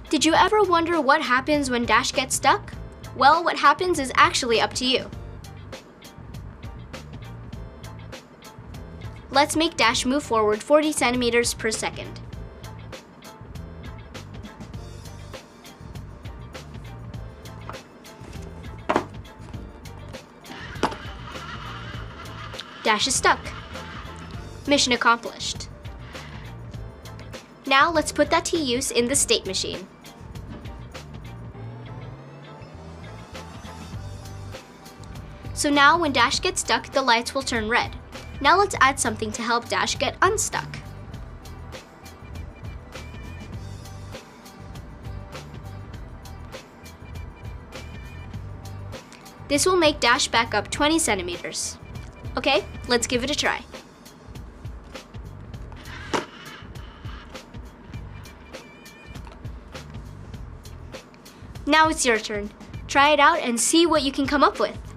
Did you ever wonder what happens when Dash gets stuck? Well, what happens is actually up to you. Let's make Dash move forward 40 centimeters per second. Dash is stuck. Mission accomplished. Now let's put that to use in the state machine. So now when Dash gets stuck, the lights will turn red. Now let's add something to help Dash get unstuck. This will make Dash back up 20 centimeters. Okay, let's give it a try. Now it's your turn. Try it out and see what you can come up with.